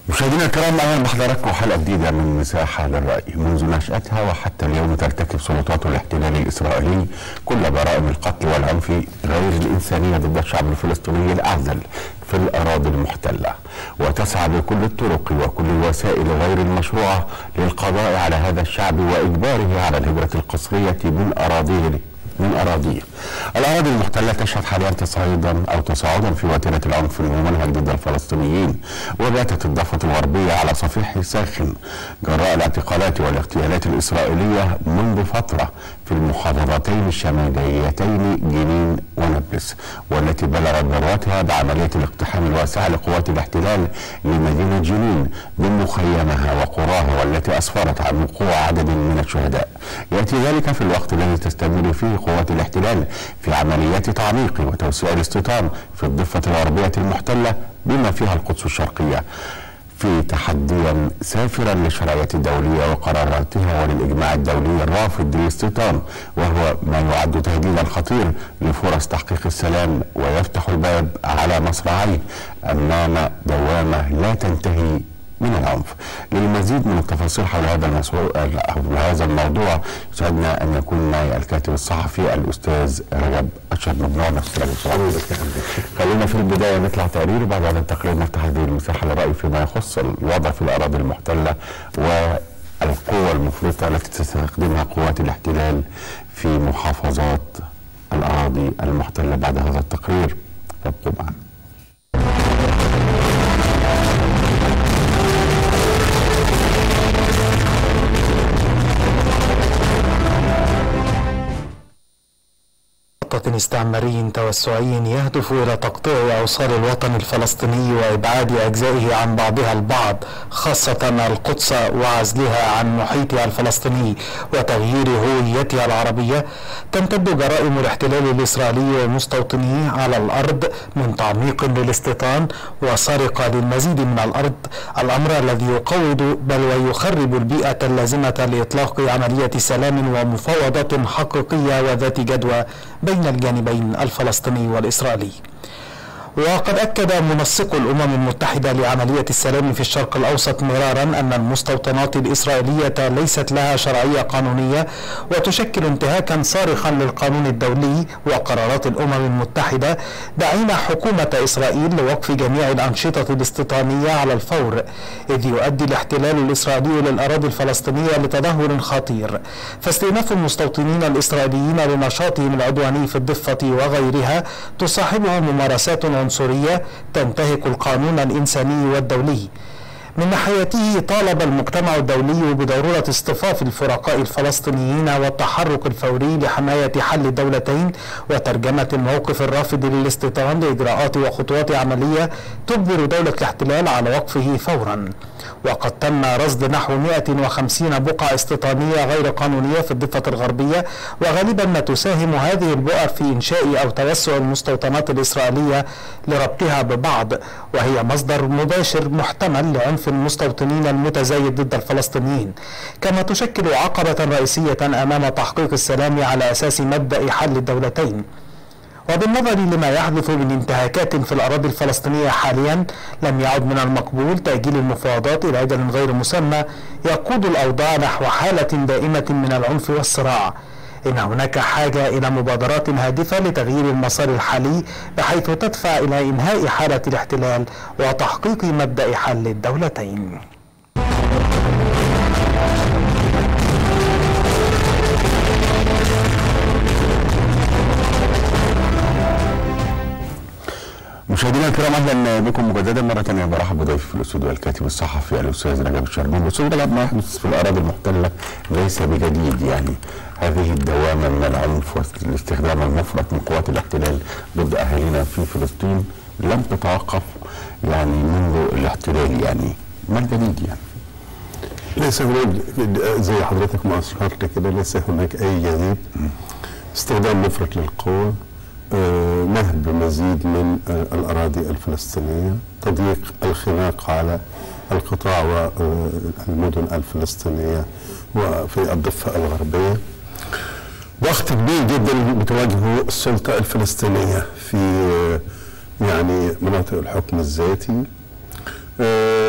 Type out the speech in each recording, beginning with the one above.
مشاهدينا الكرام، اهلا بحضراتكم حلقه جديده من مساحه للراي. منذ نشاتها وحتى اليوم ترتكب سلطات الاحتلال الاسرائيلي كل جرائم القتل والعنف غير الانسانيه ضد الشعب الفلسطيني الاعزل في الاراضي المحتله، وتسعى بكل الطرق وكل الوسائل غير المشروعه للقضاء على هذا الشعب واجباره على الهجره القسريه من اراضيه. الأراضي المحتلة تشهد حاليا تصاعدا في وتيرة العنف الممنهج ضد الفلسطينيين، وباتت الضفة الغربية على صفيح ساخن جراء الاعتقالات والاغتيالات الإسرائيلية منذ فترة في المحافظتين الشماليتين جنين ونابلس، والتي بلغت ذروتها بعملية الاقتحام الواسعة لقوات الاحتلال لمدينة جنين بمخيمها وقراها، والتي أسفرت عن وقوع عدد من الشهداء. يأتي ذلك في الوقت الذي تستمر فيه قوات الاحتلال في عمليات تعميق وتوسيع الاستيطان في الضفة الغربية المحتلة بما فيها القدس الشرقية، في تحديا سافرا للشرعية الدولية وقراراتها وللإجماع الدولي الرافض للاستيطان، وهو ما يعد تهديدا خطير لفرص تحقيق السلام، ويفتح الباب على مصراعيه أمام دوامة لا تنتهي من العنف. للمزيد من التفاصيل حول هذا الموضوع يسعدنا ان يكون معي الكاتب الصحفي الاستاذ رجب الشرنوبي. خلينا في البدايه نطلع تقرير، وبعد هذا التقرير نفتح هذه المساحه للراي فيما يخص الوضع في الاراضي المحتله والقوه المفرطه التي تستخدمها قوات الاحتلال في محافظات الاراضي المحتله. بعد هذا التقرير فابقوا معنا. استعماري توسعي يهدف إلى تقطيع أوصال الوطن الفلسطيني وإبعاد أجزائه عن بعضها البعض، خاصة القدس، وعزلها عن محيطها الفلسطيني وتغيير هويتها العربية، تمتد جرائم الاحتلال الإسرائيلي ومستوطنيه على الأرض من تعميق للاستيطان وسرقة للمزيد من الأرض، الأمر الذي يقوض بل ويخرب البيئة اللازمة لإطلاق عملية سلام ومفاوضات حقيقية وذات جدوى بين الجانبين الفلسطيني والإسرائيلي. وقد أكد منسق الأمم المتحدة لعملية السلام في الشرق الأوسط مرارا أن المستوطنات الإسرائيلية ليست لها شرعية قانونية، وتشكل انتهاكا صارخا للقانون الدولي وقرارات الأمم المتحدة، داعين حكومة إسرائيل لوقف جميع الأنشطة الاستيطانية على الفور، إذ يؤدي الاحتلال الإسرائيلي للأراضي الفلسطينية لتدهور خطير. فاستئناف المستوطنين الإسرائيليين لنشاطهم العدواني في الضفة وغيرها تصاحبه ممارسات عنصرية تنتهك القانون الإنساني والدولي. من ناحيته طالب المجتمع الدولي بضرورة اصطفاف الفرقاء الفلسطينيين والتحرك الفوري لحماية حل الدولتين وترجمة الموقف الرافض للاستيطان لإجراءات وخطوات عملية تجبر دولة الاحتلال على وقفه فورا. وقد تم رصد نحو 150 بقعة استيطانية غير قانونية في الضفة الغربية، وغالبا ما تساهم هذه البؤر في إنشاء أو توسع المستوطنات الإسرائيلية لربطها ببعض، وهي مصدر مباشر محتمل لعنف المستوطنين المتزايد ضد الفلسطينيين، كما تشكل عقبة رئيسية أمام تحقيق السلام على أساس مبدأ حل الدولتين. وبالنظر لما يحدث من انتهاكات في الأراضي الفلسطينية حاليا، لم يعد من المقبول تأجيل المفاوضات إلى أجل غير مسمى يقود الأوضاع نحو حالة دائمة من العنف والصراع. إن هناك حاجة إلى مبادرات هادفة لتغيير المسار الحالي بحيث تدفع إلى إنهاء حالة الاحتلال وتحقيق مبدأ حل الدولتين. مشاهدينا الكرام، اهلا بكم مجددا مره ثانيه. برحب بضيفي في الاستوديو الكاتب الصحفي الاستاذ رجب الشرنوبي. الاستاذ رجب، ما يحدث في الاراضي المحتله ليس بجديد، يعني هذه الدوامه من العنف والاستخدام المفرط من قوات الاحتلال ضد اهالينا في فلسطين لم تتوقف يعني منذ الاحتلال. يعني ما الجديد؟ يعني ليس هناك زي حضرتك ما اشرت كده، ليس هناك اي جديد. استخدام مفرط للقوه، نهب مزيد من الأراضي الفلسطينية، تضييق الخناق على القطاع والمدن الفلسطينية وفي الضفة الغربية. ضغط كبير جدا بتواجهه السلطة الفلسطينية في يعني مناطق الحكم الذاتي،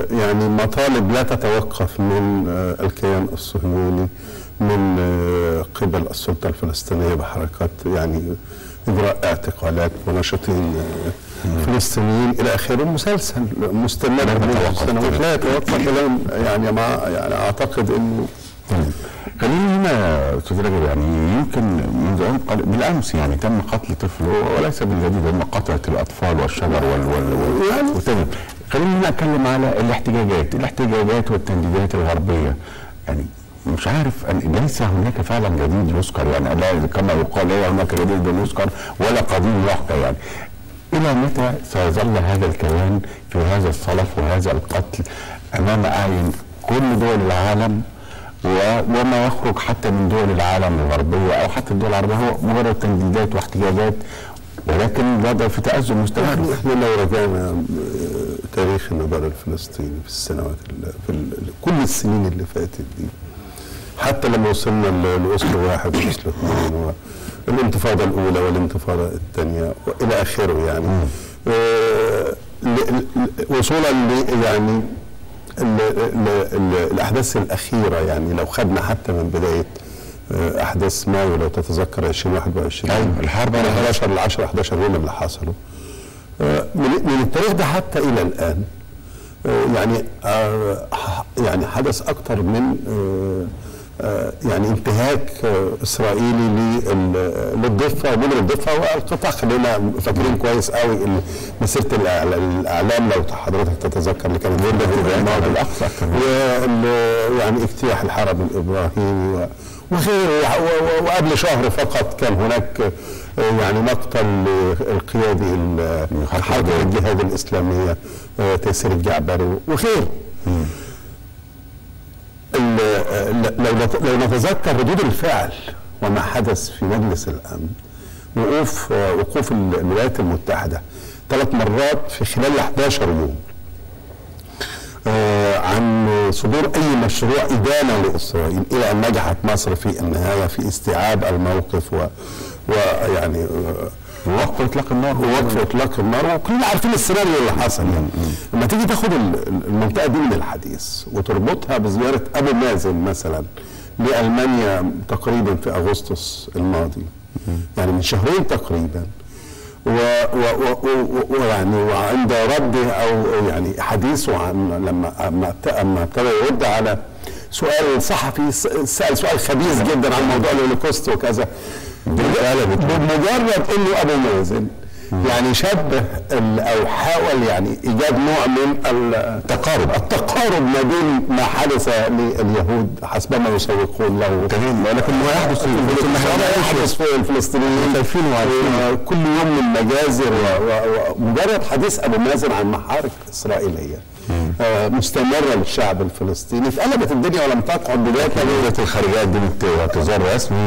يعني مطالب لا تتوقف من الكيان الصهيوني من قبل السلطة الفلسطينية بحركات يعني إجراء اعتقالات وناشطين فلسطينيين إلى آخره، مسلسل مستمر من سنوات لا يتوقف كلام يعني يعني أعتقد إنه خلينا هنا استاذ رجب، يعني يمكن منذ يوم بالامس يعني تم قتل طفل وليس بالجديد هم قتله الاطفال والشجر والتنم. خلينا هنا اتكلم على الاحتجاجات والتنديدات الغربيه. يعني مش عارف ليس هناك فعلا جديد يذكر، يعني لا كما يقال لا هناك جديد يذكر ولا قديم يحكى. يعني الى متى سيظل هذا الكيان في هذا الصلف وهذا القتل امام اعين كل دول العالم وما يخرج حتى من دول العالم الغربيه او حتى الدول العربيه هو مجرد تنديدات واحتجاجات، ولكن الوضع في تأزم مستمر. احنا لو رجعنا تاريخ النضال الفلسطيني في السنوات كل السنين اللي فاتت دي، حتى لما وصلنا لأسلو 1 وأسلو 2 والانتفاضه الاولى والانتفاضه الثانيه والى اخره، يعني وصولا يعني الاحداث الاخيره، يعني لو خدنا حتى من بدايه احداث مايو لو تتذكر 2021 ايوه الحرب 11 ل 10 11 يوم اللي حصلوا من التاريخ ده حتى الى الان، يعني حدث اكثر من يعني انتهاك اسرائيلي للضفه ومدن الضفه والقطاع. خلينا فاكرين كويس قوي مسيره الاعلام لو حضرتك تتذكر اللي كانت في الماضي الاقصى، يعني اجتياح الحرم الابراهيمي وغيره. وقبل شهر فقط كان هناك يعني مقتل القيادي حركه الجهاد الاسلاميه تيسير الجعبري وغيره. لو نتذكر ردود الفعل وما حدث في مجلس الامن، وقوف الولايات المتحده 3 مرات في خلال 11 يوم عن صدور اي مشروع ادانه لاسرائيل، الى ان نجحت مصر في النهايه في استيعاب الموقف ويعني ووقف اطلاق النار وكلنا عارفين السيناريو اللي حصل. يعني لما تيجي تاخد المنطقه دي من الحديث وتربطها بزياره ابو مازن مثلا لالمانيا تقريبا في اغسطس الماضي، يعني من شهرين تقريبا، ويعني وعند رده او يعني حديثه عن لما ابتدى يرد على سؤال صحفي سال سؤال خبيث جدا عن موضوع الهولوكوست وكذا، بمجرد انه ابو مازن يعني شبه او حاول يعني ايجاد نوع من التقارب ما بين ما حدث لليهود حسبما يسوقون له، ولكن ما يحدث في الفلسطينيين كل يوم من مجازر، ومجرد حديث ابو مازن عن محارق اسرائيليه مستمره للشعب الفلسطيني اتقلبت الدنيا ولم تقعد بدايه الخارجيه دي اعتذار رسمي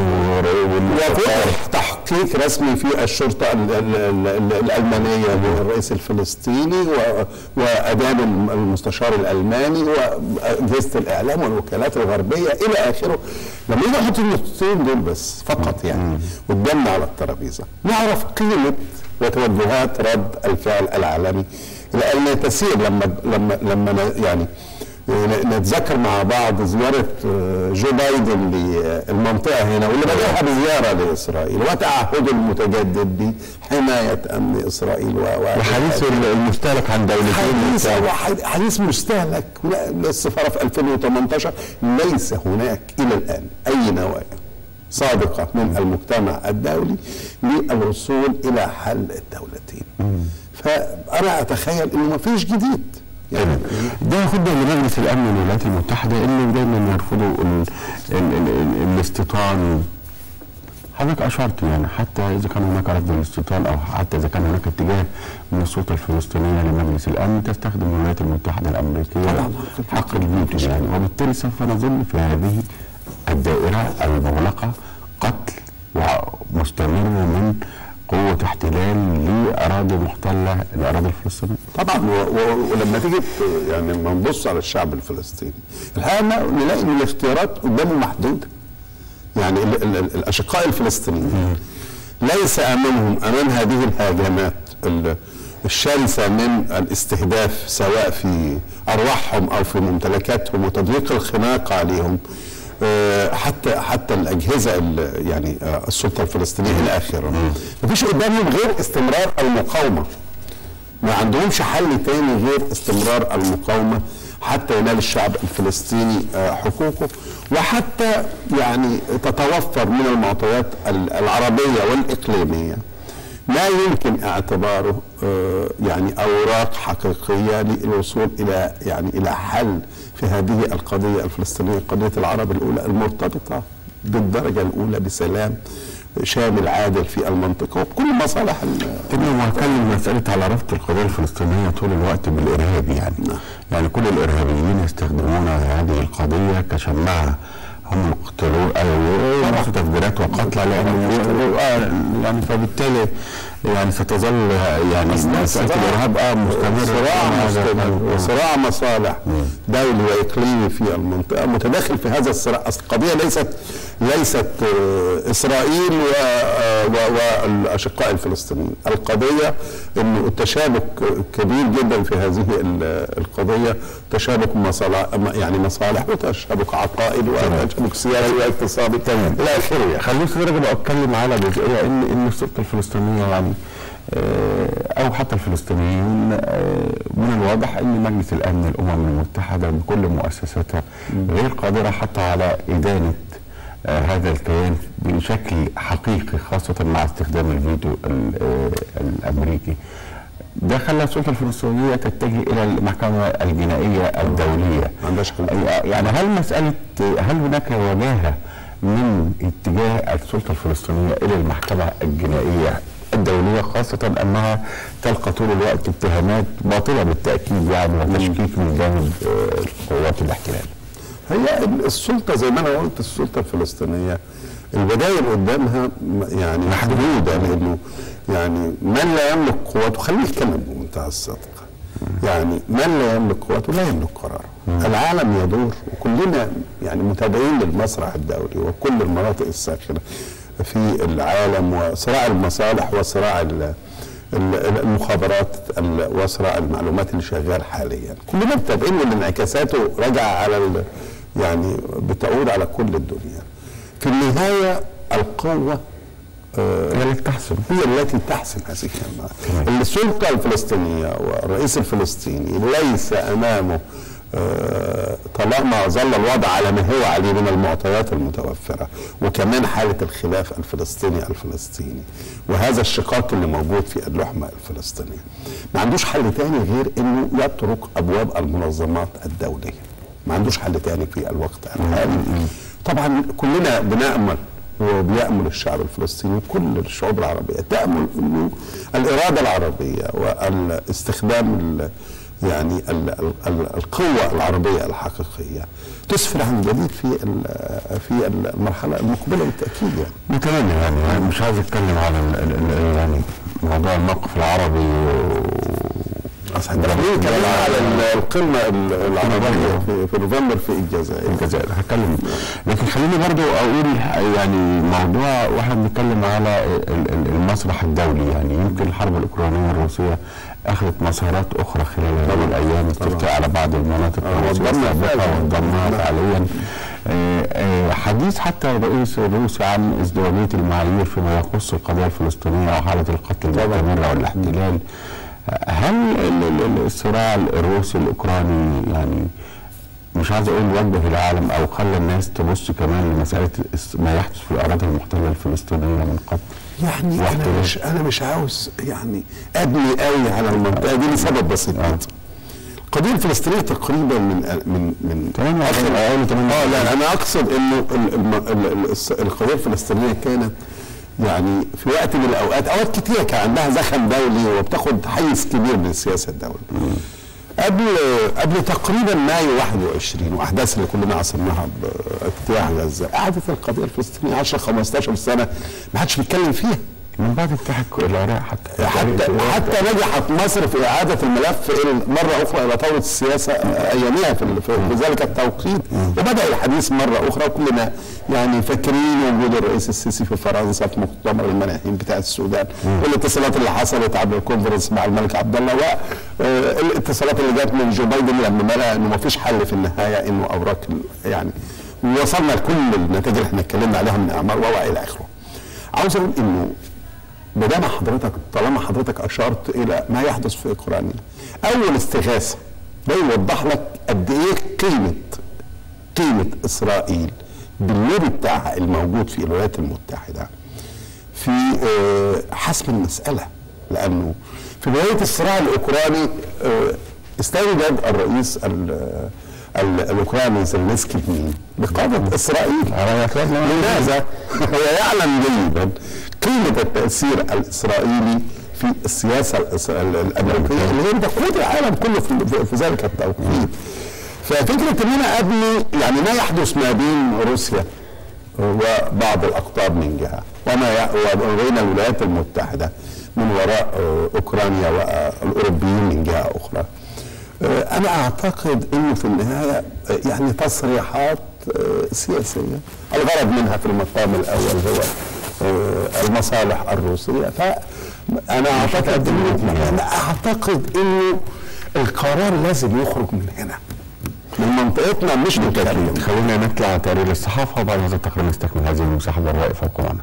تحقيق رسمي في الشرطه الالمانيه للرئيس الفلسطيني وادان المستشار الالماني واجهزه الاعلام والوكالات الغربيه الى اخره. لما يجي نحط النقطتين دول بس فقط يعني قدامنا على الترابيزه نعرف قيمه وتوجهات رد الفعل العالمي الى ان تسير. لما يعني نتذكر مع بعض زياره جو بايدن للمنطقه هنا واللي بداها بزياره لاسرائيل وتعهده المتجدد بحمايه امن اسرائيل وحديث المستهلك عن دولتين، حديث مستهلك. السفاره في 2018 ليس هناك الى الان اي نوايا صادقه من المجتمع الدولي للوصول الى حل الدولتين. فانا اتخيل انه ما فيش جديد. يعني ده ياخدنا لمجلس الامن للولايات المتحده اللي دايما يرفضوا الاستيطان. حضرتك اشرت يعني حتى اذا كان هناك رفض للاستيطان او حتى اذا كان هناك اتجاه من السلطه الفلسطينيه لمجلس الامن تستخدم الولايات المتحده الامريكيه حق الفيتو يعني، وبالتالي سوف نظل في هذه الدائره المغلقه قتل ومستمر من قوة احتلال لأراضي محتلة الأراضي الفلسطينية. طبعا ولما تيجي يعني لما نبص على الشعب الفلسطيني الحقيقة نلاقي ان الاختيارات قدامه محدودة. يعني الأشقاء الفلسطينيين ليس أمام هذه الهجمات الشرسة من الاستهداف سواء في أرواحهم أو في ممتلكاتهم وتضييق الخناق عليهم، حتى الأجهزة يعني السلطة الفلسطينية إلى آخره. مفيش قدامهم غير استمرار المقاومة، ما عندهمش حل تاني غير استمرار المقاومة حتى ينال الشعب الفلسطيني حقوقه، وحتى يعني تتوفر من المعطيات العربية والإقليمية ما يمكن اعتباره يعني أوراق حقيقية للوصول إلى حل في هذه القضية الفلسطينية، قضية العرب الأولى المرتبطة بالدرجة الأولى بسلام شامل عادل في المنطقة وبكل مصالح. ما هتكلم مسألة على ربط القضية الفلسطينية طول الوقت بالإرهاب يعني. يعني كل الإرهابيين يستخدمون هذه القضية كشماعة، هم يقتلون أو تفجيرات وقتلى، لأنه يعني فبالتالي يعني ستظل يعني مسألة الإرهاب مستمرة، صراع مصالح دولي وإقليمي في المنطقة متداخل في هذا الصراع. القضية ليست إسرائيل والأشقاء الفلسطينيين، القضية إنه التشابك كبير جدا في هذه القضية، تشابك مصالح وتشابك عقائد وتشابك سياسي واقتصادي إلى آخره. خليني أتكلم على جزئية إن السلطة الفلسطينية يعني أو حتى الفلسطينيين من الواضح أن مجلس الأمن الأمم المتحدة بكل مؤسساتها غير قادرة حتى على إدانة هذا الكيان بشكل حقيقي، خاصة مع استخدام الفيتو الأمريكي. ده خلى السلطة الفلسطينية تتجه إلى المحكمة الجنائية الدولية. يعني هل هناك وجاهة من اتجاه السلطة الفلسطينية إلى المحكمة الجنائية الدولية، خاصة أنها تلقى طول الوقت اتهامات باطلة بالتأكيد يعني وتشكيك من جانب قوات الاحتلال؟ هي السلطة زي ما أنا قلت، السلطة الفلسطينية البدائل قدامها يعني محدودة، لأنه يعني من لا يملك قوته، خليني أتكلم بمنتهى الصدق، يعني من لا يملك قوته لا يملك قراره. العالم يدور وكلنا يعني متابعين للمسرح الدولي وكل المناطق الساخنة في العالم، وصراع المصالح وصراع المخابرات وصراع المعلومات اللي شغال حاليا، كلنا متابعين والانعكاساته راجعه على يعني بتعود على كل الدنيا. في النهايه القوه هي التي تحسم، هي التي تحسم هذه الامور. السلطه الفلسطينيه والرئيس الفلسطيني ليس امامه طالما ظل الوضع على ما هو عليه من المعطيات المتوفرة، وكمان حالة الخلاف الفلسطيني وهذا الشقاق اللي موجود في اللحمة الفلسطينية، ما عندوش حل تاني غير انه يطرق ابواب المنظمات الدولية. ما عندوش حل تاني في الوقت الحالي. طبعا كلنا بنأمل وبيأمل الشعب الفلسطيني وكل الشعوب العربية تأمل انه الإرادة العربية والاستخدام يعني القوة العربية الحقيقية تسفر عن جديد في المرحلة المقبلة بالتأكيد. يعني نتمنى يعني مش عايز اتكلم على يعني موضوع الموقف العربي كمان على القمة العربية في نوفمبر في الجزائر هتكلم، لكن خليني برضو اقول يعني موضوع واحنا بنتكلم على المسرح الدولي. يعني يمكن الحرب الأوكرانية الروسية اخذت مسارات اخرى خلال هذه الايام، استفتاء على بعض المناطق وضمها فعليا. حديث حتى الرئيس الروسي عن ازدواجية المعايير فيما يخص القضية الفلسطينية وحالة القتل المستمرة والاحتلال. هل الصراع الروسي الأوكراني يعني مش عايز اقول وجه العالم او خلى الناس تبص كمان لمسألة ما يحدث في الأراضي المحتلة الفلسطينية من قبل؟ يعني انا مش عاوز يعني ابني قوي على المنطقة دي لسبب بسيط جدا. القضية الفلسطينية تقريبا من لا انا اقصد انه القضية الفلسطينية كانت يعني في وقت من الاوقات، اوقات كتير كان عندها زخم دولي وبتاخد حيز كبير من السياسه الدوليه. قبل تقريبا مايو 21 واحداث اللي كلنا عاصرناها باجتياح غزه، قعدت القضيه الفلسطينيه 10 15 سنه ما حدش بيتكلم فيها. من بعد انتهاك العراق حتى نجحت مصر في اعاده الملف مره اخرى الى طاوله السياسه ايامها في ذلك التوقيت، وبدا الحديث مره اخرى. كلنا يعني فاكرين وجود الرئيس السيسي في فرنسا في مؤتمر المناحين بتاع السودان، والاتصالات اللي حصلت عبر الكونفرنس مع الملك عبد الله، والاتصالات اللي جت من جو بايدن لما لقى انه ما فيش حل في النهايه، انه اوراق يعني وصلنا لكل النتائج اللي احنا اتكلمنا عليها من اعمار والى اخره. عاوز اقول انه طالما حضرتك اشرت الى ما يحدث في اوكرانيا، اول استغاثه ده يوضح لك قد ايه قيمه اسرائيل باللوبي بتاعها الموجود في الولايات المتحده في حسم المساله. لانه في بدايه الصراع الاوكراني استوجب الرئيس الاوكراني زيلينسكي بقاده اسرائيل. لماذا؟ هو يعلم جيدا قيمه التاثير الاسرائيلي في السياسه الامريكيه اللي هي بتقود العالم كله في ذلك التوقيت. ففكره ان انا ابني يعني ما يحدث ما بين روسيا وبعض الاقطاب من جهه وما بين الولايات المتحده من وراء اوكرانيا والاوروبيين من جهه اخرى، انا اعتقد انه في النهايه يعني تصريحات سياسيه الغرض منها في المقام الاول هو المصالح الروسيه. فانا اعتقد انه القرار لازم يخرج من هنا، من منطقتنا مش من كثير. خلينا نطلع تقرير الصحافه وبعد هذا التقرير نستكمل هذه المساحه الرائعه فوق معنا.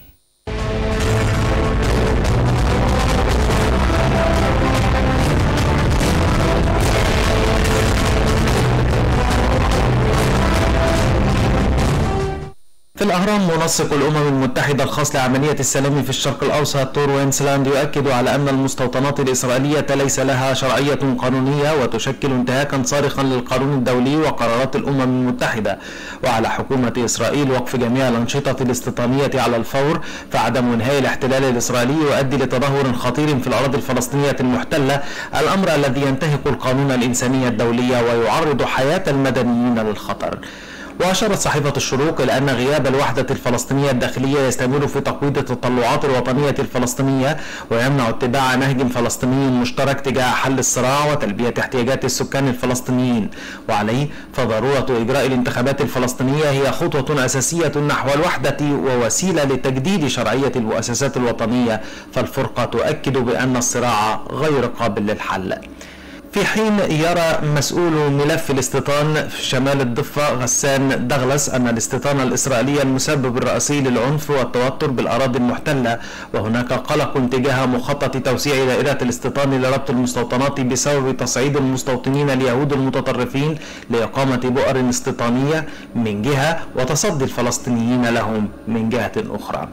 في الأهرام، منسق الأمم المتحدة الخاص لعملية السلام في الشرق الأوسط تور وينسلاند يؤكد على أن المستوطنات الإسرائيلية ليس لها شرعية قانونية وتشكل انتهاكا صارخا للقانون الدولي وقرارات الأمم المتحدة، وعلى حكومة إسرائيل وقف جميع الأنشطة الاستيطانية على الفور، فعدم إنهاء الاحتلال الإسرائيلي يؤدي لتدهور خطير في الأراضي الفلسطينية المحتلة، الأمر الذي ينتهك القانون الإنساني الدولي ويعرض حياة المدنيين للخطر. وأشارت صحيفة الشروق إلى أن غياب الوحدة الفلسطينية الداخلية يستمر في تقويض التطلعات الوطنية الفلسطينية ويمنع اتباع نهج فلسطيني مشترك تجاه حل الصراع وتلبية احتياجات السكان الفلسطينيين، وعليه فضرورة إجراء الانتخابات الفلسطينية هي خطوة أساسية نحو الوحدة ووسيلة لتجديد شرعية المؤسسات الوطنية، فالفرقة تؤكد بأن الصراع غير قابل للحل. في حين يرى مسؤول ملف الاستيطان في شمال الضفة غسان دغلس أن الاستيطان الإسرائيلي المسبب الرئيسي للعنف والتوتر بالأراضي المحتلة، وهناك قلق تجاه مخطط توسيع دائرة الاستيطان لربط المستوطنات بسبب تصعيد المستوطنين اليهود المتطرفين لإقامة بؤر استيطانية من جهة وتصدي الفلسطينيين لهم من جهة أخرى.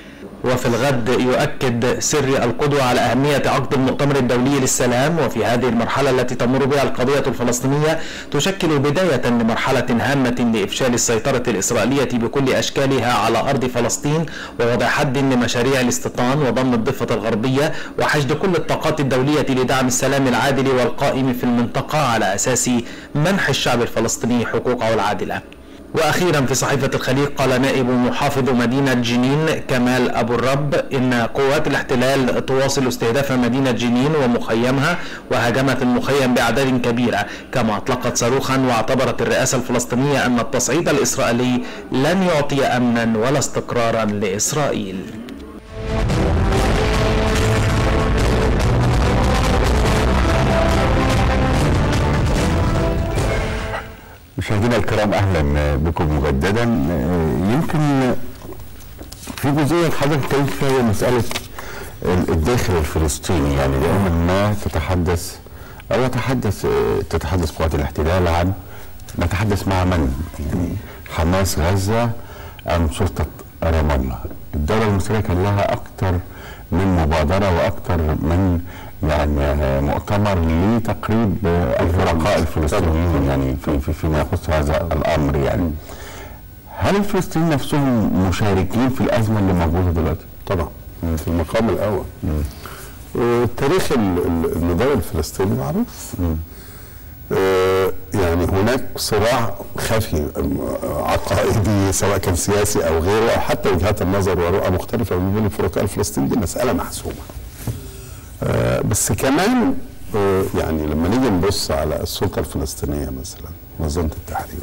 وفي الغد يؤكد سري القدوة على أهمية عقد المؤتمر الدولي للسلام، وفي هذه المرحلة التي تمر بها القضية الفلسطينية تشكل بداية لمرحلة هامة لإفشال السيطرة الإسرائيلية بكل أشكالها على أرض فلسطين ووضع حد لمشاريع الاستيطان وضم الضفة الغربية وحشد كل الطاقات الدولية لدعم السلام العادل والقائم في المنطقة على أساس منح الشعب الفلسطيني حقوقه العادلة. وأخيرا في صحيفة الخليج قال نائب محافظ مدينة جنين كمال أبو الرب إن قوات الاحتلال تواصل استهداف مدينة جنين ومخيمها وهاجمت المخيم بأعداد كبيرة، كما أطلقت صاروخا، واعتبرت الرئاسة الفلسطينية أن التصعيد الإسرائيلي لن يعطي أمنا ولا استقرارا لإسرائيل. مشاهدينا الكرام، اهلا بكم مجددا. يمكن في جزئيه حضرتك اتكلمت فيها هي مساله الداخل الفلسطيني، يعني دائما ما تتحدث قوات الاحتلال عن نتحدث مع من؟ يعني حماس غزه ام سلطه رام الله؟ الدوله المصريه كان لها اكثر من مبادره واكثر من يعني مؤتمر لتقريب الفرقاء الفلسطينيين يعني فيما يخص هذا الامر. يعني هل الفلسطينيين نفسهم مشاركين في الازمه اللي موجوده دلوقتي؟ طبعا في المقام الاول. تاريخ النضال الفلسطيني معروف. يعني يعني هناك صراع خفي عقائدي سواء كان سياسي او غيره، او حتى وجهات النظر ورؤى مختلفه من بين الفرقاء الفلسطينيين، دي مساله محسومه. بس كمان يعني لما نيجي نبص على السلطه الفلسطينيه مثلا منظمه التحرير،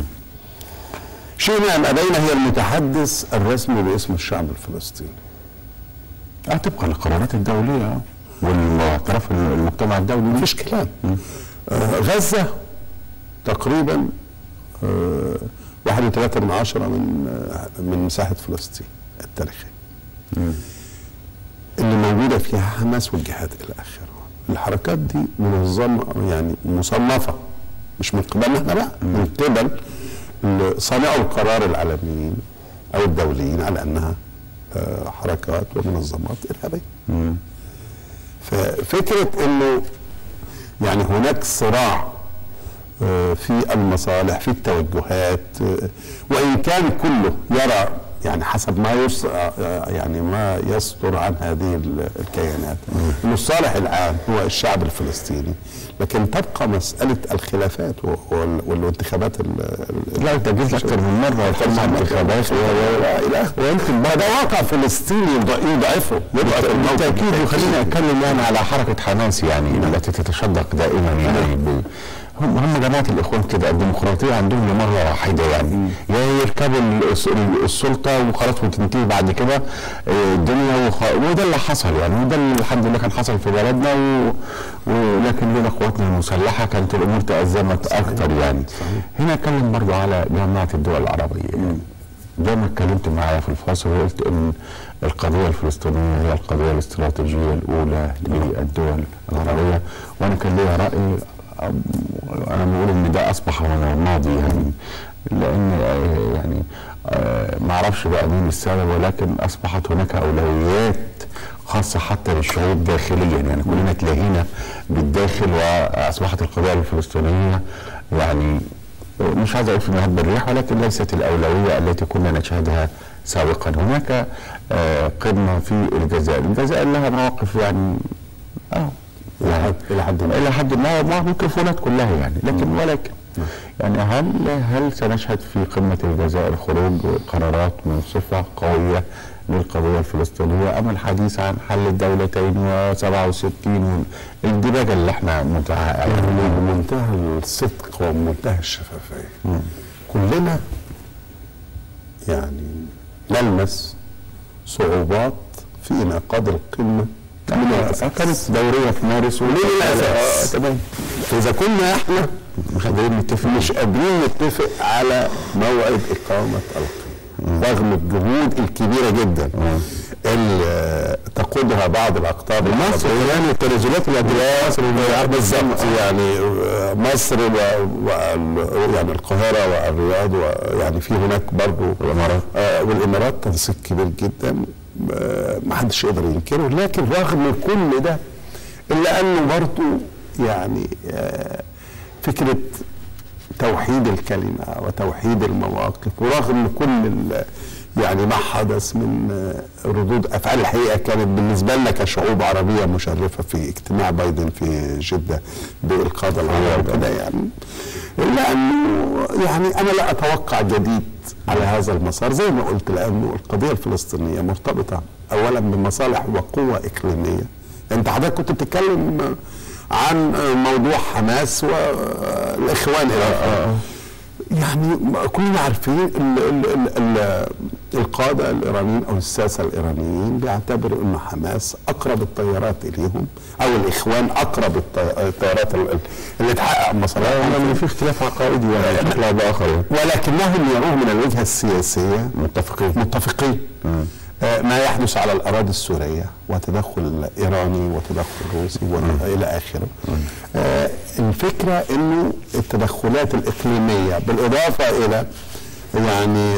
شئنا ام ابينا هي المتحدث الرسمي باسم الشعب الفلسطيني. طبقا للقرارات الدوليه والاعتراف المجتمع الدولي، مفيش كلام. غزه تقريبا 1.3 من مساحه فلسطين التاريخيه. اللي موجوده فيها حماس والجهاد الى اخره. الحركات دي منظمه يعني مصنفه مش من قبلنا احنا بقى، من قبل صانعوا القرار العالميين او الدوليين على انها حركات ومنظمات ارهابيه. ففكره انه يعني هناك صراع في المصالح، في التوجهات، وان كان كله يرى يعني حسب ما يعني ما يصدر عن هذه الكيانات انه الصالح العام هو الشعب الفلسطيني، لكن تبقى مساله الخلافات والانتخابات. لا انت جيت اكثر من مره وتطلع انتخابات ويمكن ده واقع فلسطيني يضعفه بالتاكيد. وخليني اتكلم يعني على حركه حماس يعني التي تتشدق دائما يعني هم جماعه الاخوان كده، الديمقراطيه عندهم لمره واحده يعني، يا يركبوا السلطه وخلاص وتنتهي بعد كده الدنيا وده اللي حصل يعني، وده اللي الحمد لله كان حصل في بلدنا ولكن لولا قواتنا المسلحه كانت الامور تأزمت اكثر يعني. هنا اتكلم برضه على جماعه الدول العربيه يعني. زي ما اتكلمت معايا في الفاصل وقلت ان القضيه الفلسطينيه هي القضيه الاستراتيجيه الاولى للدول العربيه، وانا كان ليا راي انا بقول ان ده اصبح من الماضي يعني، لان يعني ما اعرفش بقى مين السبب، ولكن اصبحت هناك اولويات خاصه حتى للشعوب داخليا يعني، كلنا تلاهينا بالداخل واصبحت القضيه الفلسطينيه يعني مش عايز اقول في مهب الريح، ولكن ليست الاولويه التي كنا نشهدها سابقا. هناك قمه في الجزائر لها مواقف يعني الى حد ما الميكروفونات كلها يعني، ولكن يعني هل سنشهد في قمه الجزائر خروج قرارات منصفه قويه للقضيه الفلسطينيه، ام الحديث عن حل الدولتين و67 والدباجه اللي احنا يعني بمنتهى الصدق ومنتهى الشفافيه؟ كلنا يعني نلمس صعوبات في انعقاد القمه كانت دوريه في مارس وللاسف تمام. اذا كنا احنا مش قادرين نتفق على موعد اقامه القمه رغم الجهود الكبيره جدا اللي تقودها بعض الاقطاب مصر يعني التنازلات الادويه بالظبط يعني مصر يعني القاهره والرياض ويعني في هناك برضه والامارات تنسيق كبير جدا ما حدش يقدر ينكره، لكن رغم كل ده الا انه برضه يعني فكره توحيد الكلمه وتوحيد المواقف، ورغم كل يعني ما حدث من ردود افعال الحقيقه كانت بالنسبه لنا كشعوب عربيه مشرفه في اجتماع بايدن في جده بالقاده العرب وكده يعني، الا انه يعني انا لا اتوقع جديد على هذا المسار زي ما قلت، لانه القضيه الفلسطينيه مرتبطه اولا بمصالح وقوه اقليميه. انت حضرتك كنت بتتكلم عن موضوع حماس والاخوان يعني كلنا عارفين القاده الايرانيين او الساسه الايرانيين بيعتبروا ان حماس اقرب التيارات اليهم، او الاخوان اقرب التيارات اللي تحقق مصالحهم. في اختلاف عقائدي يعني بشكل او باخر، ولكنهم يروه من الوجهه السياسيه متفقين ما يحدث على الاراضي السوريه وتدخل ايراني وتدخل روسي والى اخره. الفكره انه التدخلات الاقليميه بالاضافه الى يعني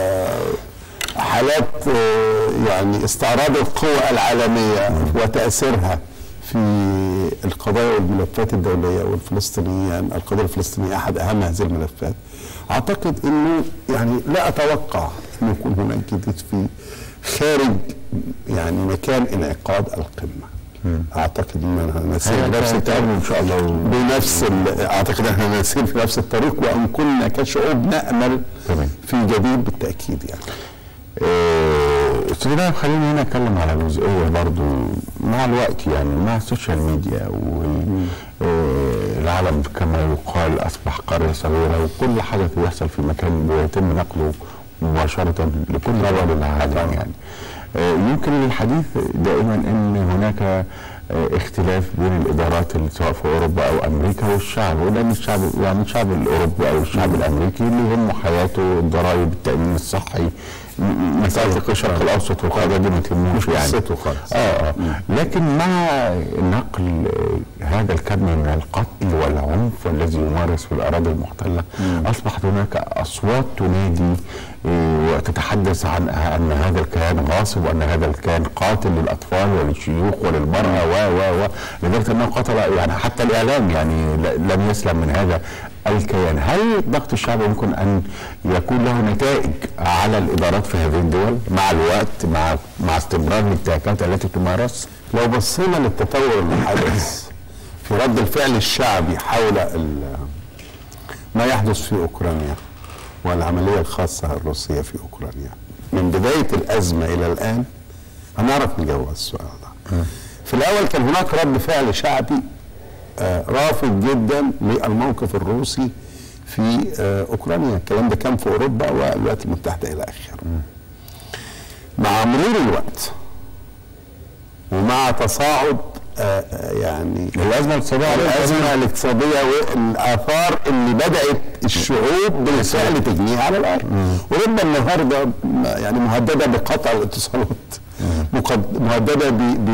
حالات يعني استعراض القوى العالميه وتاثيرها في القضايا والملفات الدوليه والفلسطينيين، القضيه الفلسطينيه احد اهم هذه الملفات. اعتقد انه يعني لا اتوقع انه يكون هناك جديد في خارج يعني مكان انعقاد القمه. اعتقد ان هنسير بنفس الطريق ان شاء الله، اعتقد ان احنا هنسير في نفس الطريق، وان كنا كشعوب نامل في جديد بالتاكيد يعني. استاذ إبراهيم، خليني هنا اتكلم على جزئيه برضو مع الوقت، يعني مع السوشيال ميديا والعالم كما يقال اصبح قريه صغيره، وكل حاجه بيحصل في مكان بيتم نقله مباشره لكل دول العالم يعني. يمكن الحديث دائما ان هناك اختلاف بين الادارات سواء في اوروبا او امريكا والشعب، ولان الشعب يعني الشعب الاوروبي او الشعب الامريكي اللي يهمه حياته، الضرائب، التامين الصحي، مسائل الشرق الاوسط والقضايا دي ما تهموش يعني. لكن مع نقل هذا الكم من القتل والعنف الذي يمارس في الاراضي المحتله، اصبحت هناك اصوات تنادي وتتحدث عن ان هذا الكيان غاصب، وان هذا الكيان قاتل للاطفال وللشيوخ وللمراه و لدرجه انه قتل يعني حتى الاعلام يعني لم يسلم من هذا الكيان. هل ضغط الشعب يمكن ان يكون له نتائج على الادارات في هذه الدول مع الوقت، مع استمرار الانتهاكات التي تمارس؟ لو بصينا للتطور اللي حدث في رد الفعل الشعبي حول ما يحدث في اوكرانيا والعمليه الخاصه الروسيه في اوكرانيا من بدايه الازمه الى الان، هنعرف نجاوب السؤال ده. في الاول كان هناك رد فعل شعبي رافض جدا للموقف الروسي في اوكرانيا، الكلام ده كان في اوروبا والولايات المتحده الى اخره. مع مرور الوقت ومع تصاعد يعني الازمه الاقتصاديه والاثار اللي بدات الشعوب بالفعل تجنيها على الارض. اوروبا النهارده يعني مهدده بقطع الاتصالات، مهدده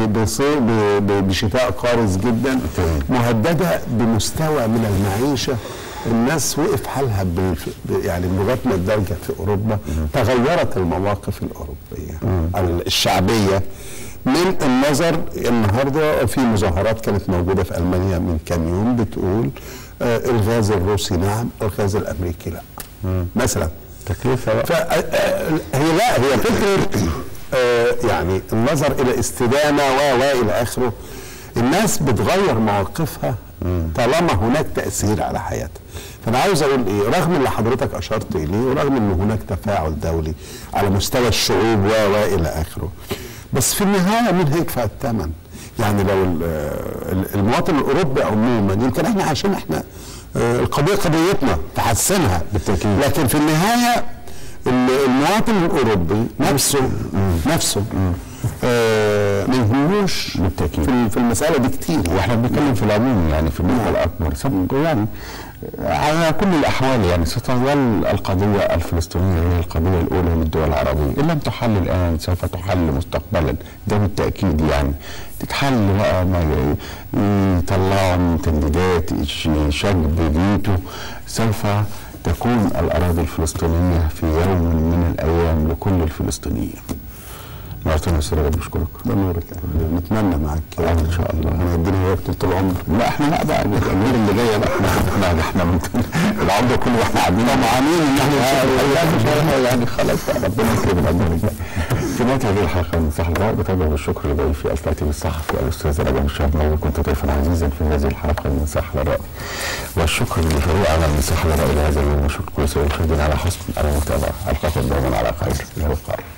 بشتاء قارس جدا، مهدده بمستوى من المعيشه الناس وقف حالها يعني لغايه ما الدرجه في اوروبا تغيرت المواقف الاوروبيه الشعبيه من النظر. النهارده في مظاهرات كانت موجوده في المانيا من كام يوم بتقول الغاز الروسي نعم، الغاز الامريكي لا مثلا. تكلفه هي فكره يعني النظر الى استدامه والى اخره. الناس بتغير مواقفها طالما هناك تاثير على حياتها. فانا عاوز اقول ايه، رغم اللي حضرتك اشرت اليه ورغم ان هناك تفاعل دولي على مستوى الشعوب والى اخره، بس في النهايه مين هيدفع الثمن؟ يعني لو المواطن الاوروبي عموما يمكن احنا عشان احنا القضيه قضيتنا تحسنها بالتاكيد، لكن في النهايه المواطن الاوروبي نفسه ما يهموش بالتاكيد في المساله دي كتير. واحنا بنتكلم في العموم يعني في النقطه الاكبر يعني على كل الاحوال يعني ستظل القضيه الفلسطينيه هي القضيه الاولى للدول العربيه، ان لم تحل الان سوف تحل مستقبلا، ده بالتاكيد يعني. تتحل بقى ما يطلعوا من تنديدات شجب فيتو، سوف تكون الاراضي الفلسطينيه في يوم من الايام لكل الفلسطينيين. نورتنا استاذ رجب، بشكرك. ده نورك، نتمنى معاك ان شاء الله انا الدنيا وقت طول العمر. لا احنا لا بقى الامور اللي جايه بقى احنا العمر كله واحنا قاعدين طمعانين ان احنا يعني خلاص ربنا يكرم ربنا. في نهايه هذه الحلقه من صح الرأي بتوجه بالشكر لضيفي الكاتب الصحفي الاستاذ رجب الشهباوي، كنت ضيفا عزيزا في هذه الحلقه من صح الرأي، والشكر لفريق عمل من صح الرأي لهذا اليوم، وشكر كل سائر المشاهدين على حسن المتابعه. القاكم دائما على خير. الى اللقاء.